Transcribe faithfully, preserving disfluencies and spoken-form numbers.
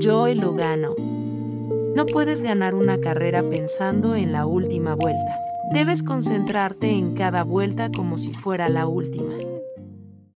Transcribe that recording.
Yo lo gano. No puedes ganar una carrera pensando en la última vuelta. Debes concentrarte en cada vuelta como si fuera la última.